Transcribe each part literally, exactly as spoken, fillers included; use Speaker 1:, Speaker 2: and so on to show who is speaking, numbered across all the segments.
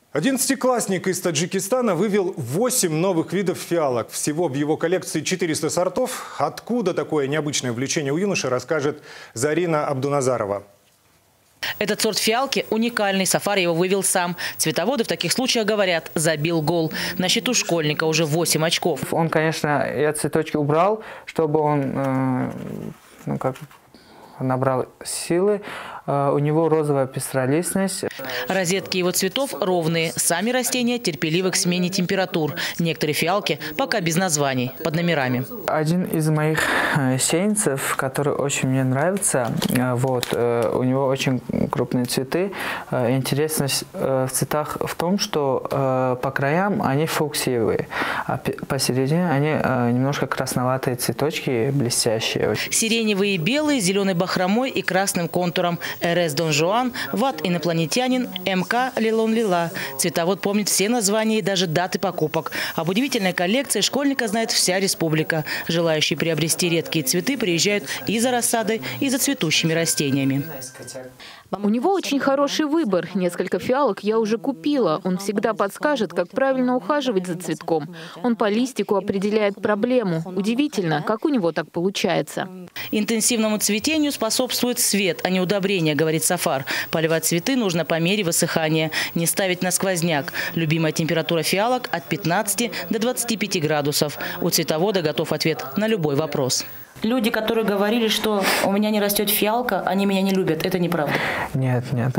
Speaker 1: Одиннадцатиклассник из Таджикистана вывел восемь новых видов фиалок. Всего в его коллекции четыреста сортов. Откуда такое необычное увлечение у юноши, расскажет Зарина Абдуназарова.
Speaker 2: Этот сорт фиалки уникальный. Сафар его вывел сам. Цветоводы в таких случаях говорят: забил гол. На счету школьника уже восемь очков.
Speaker 3: Он, конечно, я цветочки убрал, чтобы он э, ну, как, набрал силы. Э, у него розовая пестролистность.
Speaker 2: Розетки его цветов ровные. Сами растения терпеливы к смене температур. Некоторые фиалки пока без названий, под номерами.
Speaker 3: Один из моих сеянцев, который очень мне нравится, вот, у него очень крупные цветы. Интересность в цветах в том, что по краям они фуксиевые, а посередине они немножко красноватые цветочки, блестящие.
Speaker 2: Сиреневые и белые, зеленой бахромой и красным контуром. РС Дон Жуан, Ват инопланетянин, МК Лилон Лила. Цветовод помнит все названия и даже даты покупок. Об удивительной коллекции школьника знает вся республика. Желающие приобрести редкие цветы приезжают и за рассадой, и за цветущими растениями.
Speaker 4: У него очень хороший выбор. Несколько фиалок я уже купила. Он всегда подскажет, как правильно ухаживать за цветком. Он по листику определяет проблему. Удивительно, как у него так получается.
Speaker 2: Интенсивному цветению способствует свет, а не удобрение, говорит Сафар. Поливать цветы нужно по мере высыхания. Не ставить на сквозняк. Любимая температура фиалок от пятнадцати до двадцати пяти градусов. У цветовода готов ответ на любой вопрос. Люди, которые говорили, что у меня не растет фиалка, они меня не любят. Это неправда.
Speaker 3: Нет, нет.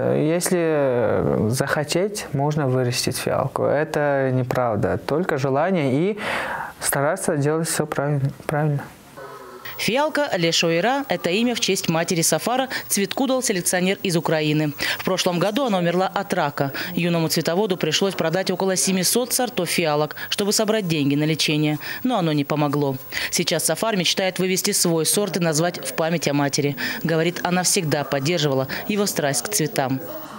Speaker 3: Если захотеть, можно вырастить фиалку. Это неправда. Только желание и стараться делать все правильно. правильно.
Speaker 2: Фиалка Лешоира – это имя в честь матери Сафара. Цветку дал селекционер из Украины. В прошлом году она умерла от рака. Юному цветоводу пришлось продать около семисот сортов фиалок, чтобы собрать деньги на лечение. Но оно не помогло. Сейчас Сафар мечтает вывести свой сорт и назвать в память о матери. Говорит, она всегда поддерживала его страсть к цветам.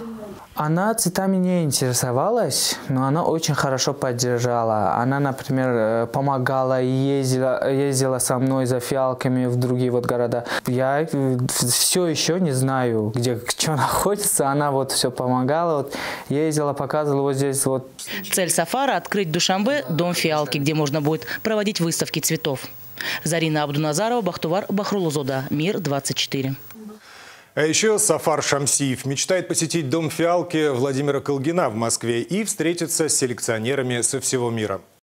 Speaker 3: Она цветами не интересовалась, но она очень хорошо поддержала. Она, например, помогала, ездила, ездила со мной за фиалками в другие вот города. Я все еще не знаю, где что находится. Она вот все помогала, вот, ездила, показывала вот здесь вот.
Speaker 2: Цель Сафара – открыть в Душанбе дом фиалки, где можно будет проводить выставки цветов. Зарина Абдуназарова, Бахтувар Бахрулузода, Мир двадцать четыре.
Speaker 1: А еще Сафар Шамсиев мечтает посетить дом фиалки Владимира Колгина в Москве и встретиться с селекционерами со всего мира.